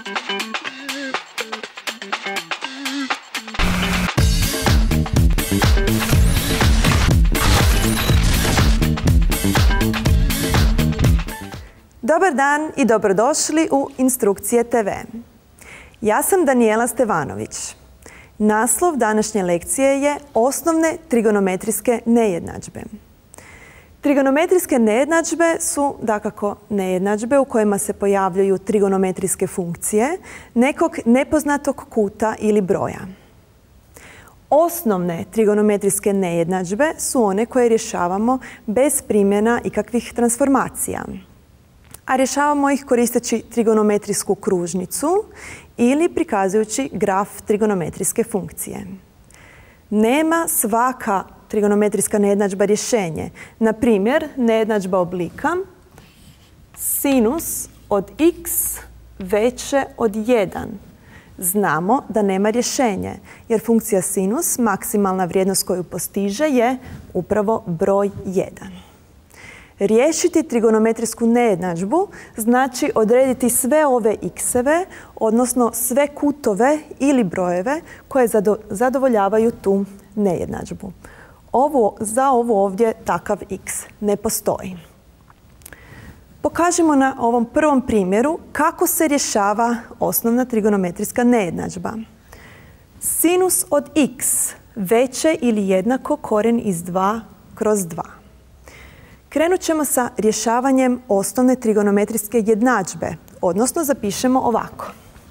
Dobar dan i dobrodošli u Instrukcije TV. Ja sam Danijela Stevanović. Naslov današnje lekcije je Osnovne trigonometrijske nejednadžbe. Trigonometrijske nejednadžbe su dakako nejednadžbe u kojima se pojavljuju trigonometrijske funkcije nekog nepoznatog kuta ili broja. Osnovne trigonometrijske nejednadžbe su one koje rješavamo bez primjena ikakvih transformacija, a rješavamo ih koristeći trigonometrijsku kružnicu ili prikazujući graf trigonometrijske funkcije. Nema svaka trigonometrijska nejednadžba rješenje. Na primjer, nejednadžba oblika sinus od x veće od 1. Znamo da nema rješenje, jer funkcija sinus, maksimalna vrijednost koju postiže, je upravo broj 1. Riješiti trigonometrijsku nejednadžbu znači odrediti sve ove x-eve, odnosno sve kutove ili brojeve koje zadovoljavaju tu nejednadžbu. Za ovo ovdje takav x ne postoji. Pokažimo na ovom prvom primjeru kako se rješava osnovna trigonometrijska nejednadžba. Sinus od x veće ili jednako korijen iz 2 kroz 2. Krenut ćemo sa rješavanjem osnovne trigonometrijske jednadžbe, odnosno zapišemo ovako.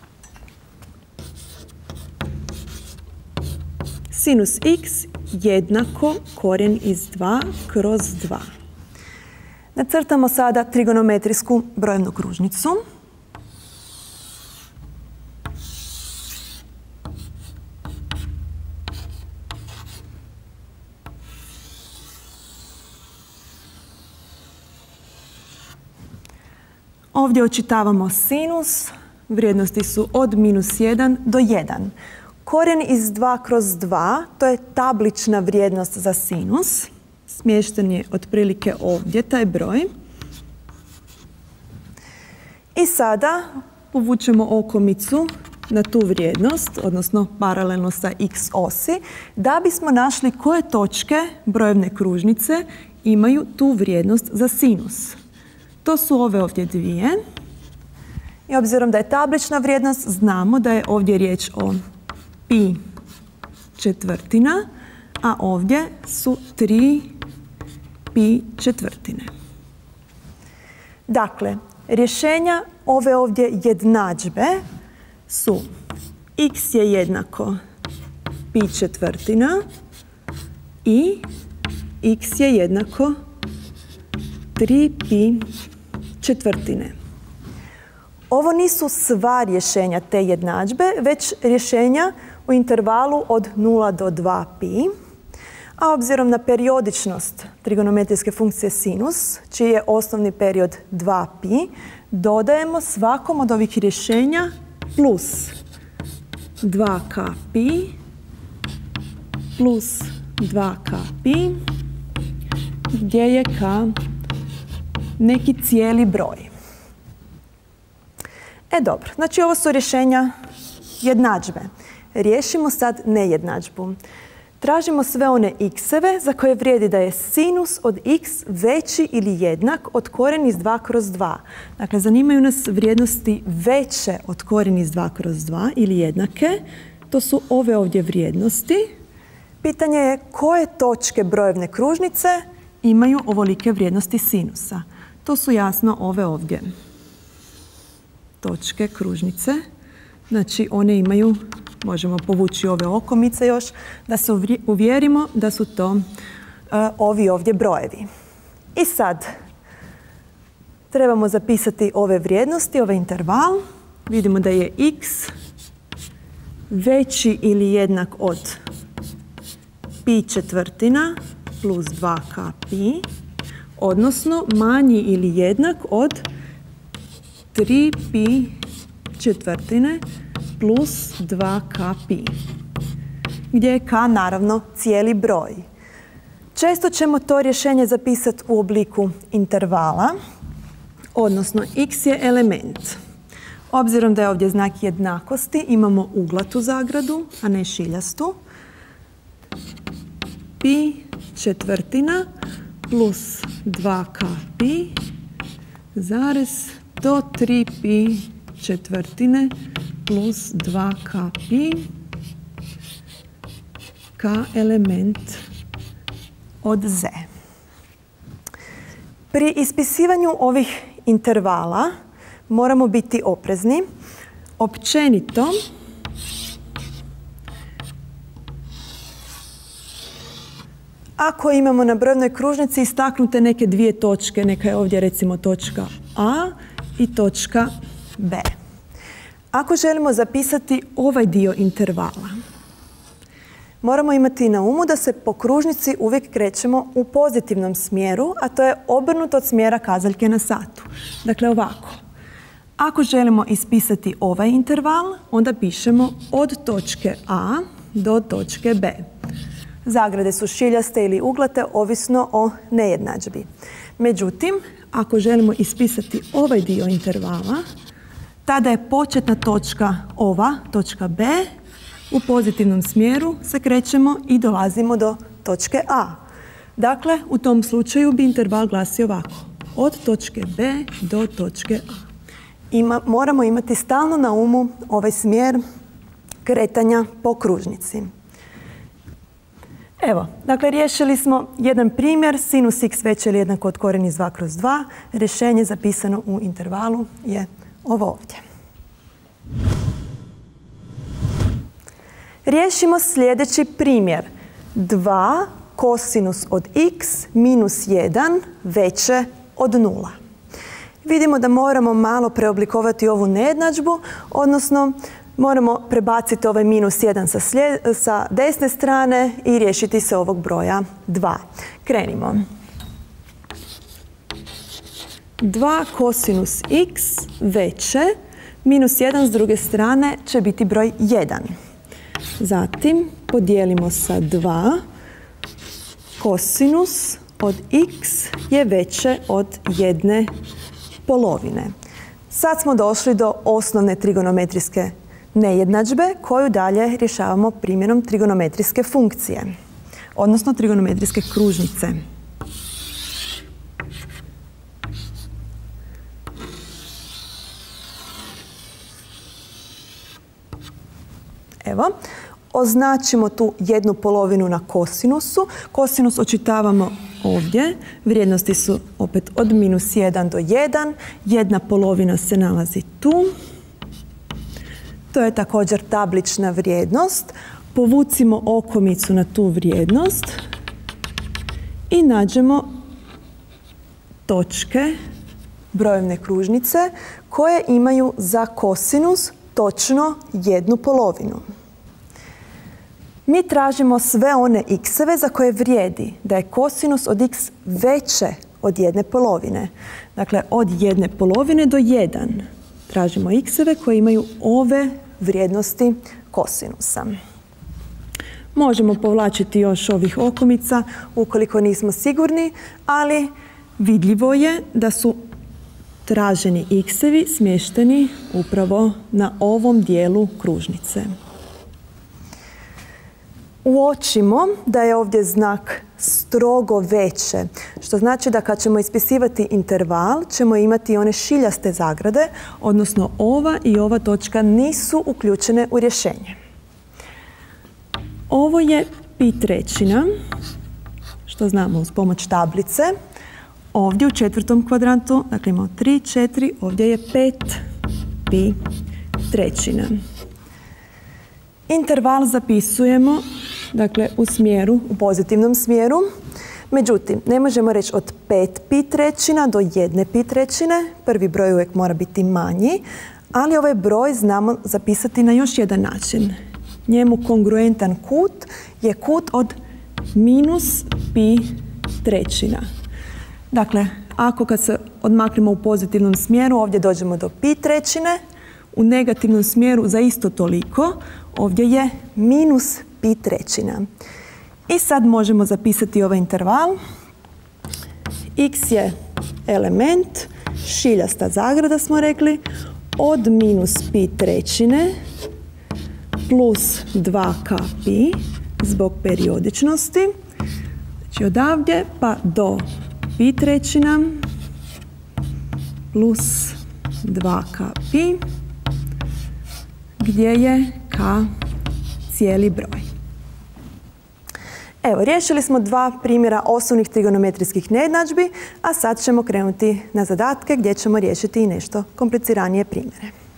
Sinus x jednako korijen iz 2 kroz 2. Nacrtamo sada trigonometrijsku brojevnu kružnicu. Ovdje očitavamo sinus, vrijednosti su od -1 do 1. Korijen iz 2 kroz 2, to je tablična vrijednost za sinus. Smješten je otprilike ovdje taj broj. I sada povučemo okomicu na tu vrijednost, odnosno paralelno sa x osi, da bismo našli koje točke brojevne kružnice imaju tu vrijednost za sinus. To su ove ovdje dvije. I obzirom da je tablična vrijednost, znamo da je ovdje riječ o pi četvrtina, a ovdje su 3 pi četvrtine. Dakle, rješenja ove ovdje jednadžbe su x je jednako pi četvrtina i x je jednako 3 pi četvrtine. Ovo nisu sva rješenja te jednadžbe, već rješenja u intervalu od 0 do 2 pi, a obzirom na periodičnost trigonometrijske funkcije sinus, čiji je osnovni period 2 pi, dodajemo svakom od ovih rješenja plus 2k pi plus 2k pi, gdje je k neki cijeli broj. Dobro, znači ovo su rješenja jednadžbe. Riješimo sad nejednadžbu. Tražimo sve one x-eve za koje vrijedi da je sinus od x veći ili jednak od korijen iz 2 kroz 2. Dakle, zanimaju nas vrijednosti veće od korijen iz 2 kroz 2 ili jednake. To su ove ovdje vrijednosti. Pitanje je koje točke brojevne kružnice imaju ovolike vrijednosti sinusa. To su jasno ove ovdje točke kružnice. Znači, one imaju, možemo povući ove okomice još, da se uvjerimo da su to ovi ovdje brojevi. I sad trebamo zapisati ove vrijednosti, ovaj interval. Vidimo da je x veći ili jednak od pi četvrtina plus 2k pi, odnosno manji ili jednak od 3 pi četvrtine plus 2k pi, gdje je k naravno cijeli broj. Često ćemo to rješenje zapisati u obliku intervala, odnosno x je element. Obzirom da je ovdje znak jednakosti, imamo uglatu zagradu, a ne šiljastu. Pi četvrtina plus 2k pi zarez do 3 pi četvrtine plus 2k pi k element od z. Pri ispisivanju ovih intervala moramo biti oprezni. Općenito, ako imamo na brojevnoj kružnici istaknute neke dvije točke, neka je ovdje recimo točka A i točka B. Ako želimo zapisati ovaj dio intervala, moramo imati na umu da se po kružnici uvijek krećemo u pozitivnom smjeru, a to je obrnuto od smjera kazaljke na satu. Dakle, ovako. Ako želimo ispisati ovaj interval, onda pišemo od točke A do točke B. Zagrade su šiljaste ili uglate, ovisno o nejednadžbi. Međutim, ako želimo ispisati ovaj dio intervala, tada je početna točka ova, točka B, u pozitivnom smjeru se krećemo i dolazimo do točke A. Dakle, u tom slučaju bi interval glasio ovako. Od točke B do točke A. Moramo imati stalno na umu ovaj smjer kretanja po kružnici. Evo, dakle, riješili smo jedan primjer, sinus x veće ili jednako od koren iz 2 kroz 2. Rješenje zapisano u intervalu je ovo ovdje. Riješimo sljedeći primjer. 2 kosinus od x minus 1 veće od 0. Vidimo da moramo malo preoblikovati ovu nejednadžbu, odnosno moramo prebaciti ovaj minus 1 sa desne strane i riješiti se ovog broja 2. Krenimo. 2 kosinus x veće, minus 1 s druge strane će biti broj 1. Zatim podijelimo sa 2, kosinus od x je veće od 1 polovine. Sad smo došli do osnovne trigonometrijske nejednadžbe koju dalje rješavamo primjenom trigonometrijske funkcije, odnosno trigonometrijske kružnice. Evo, označimo tu jednu polovinu na kosinusu. Kosinus očitavamo ovdje. Vrijednosti su opet od minus 1 do 1. Jedna polovina se nalazi tu. To je također tablična vrijednost. Povucimo okomicu na tu vrijednost i nađemo točke brojevne kružnice koje imaju za kosinus točno jednu polovinu. Mi tražimo sve one x-eve za koje vrijedi da je kosinus od x veće od jedne polovine. Dakle, od jedne polovine do 1. Tražimo x-eve koji imaju ove vrijednosti kosinusa. Možemo povlačiti još ovih okomica ukoliko nismo sigurni, ali vidljivo je da su traženi x-evi smješteni upravo na ovom dijelu kružnice. Uočimo da je ovdje znak strogo veće, što znači da kad ćemo ispisivati interval ćemo imati one šiljaste zagrade, odnosno ova i ova točka nisu uključene u rješenje. Ovo je pi trećina, što znamo uz pomoć tablice. Ovdje u četvrtom kvadrantu, dakle imamo 3, 4, ovdje je 5 pi trećina. Interval zapisujemo, dakle, u pozitivnom smjeru. Međutim, ne možemo reći od 5 pi trećina do 1 pi trećine. Prvi broj uvijek mora biti manji, ali ovaj broj znamo zapisati na još jedan način. Njemu kongruentan kut je kut od minus pi trećina. Dakle, ako kad se odmaknemo u pozitivnom smjeru, ovdje dođemo do pi trećine, u negativnom smjeru za isto toliko, ovdje je minus pi trećina. I sad možemo zapisati ovaj interval. X je element, šiljasta zagrada smo rekli, od minus pi trećine plus 2k pi zbog periodičnosti. Znači odavdje pa do pi trećina plus 2k pi gdje je k cijeli broj. Evo, riješili smo dva primjera osnovnih trigonometrijskih nejednadžbi, a sad ćemo krenuti na zadatke gdje ćemo riješiti i nešto kompliciranije primjere.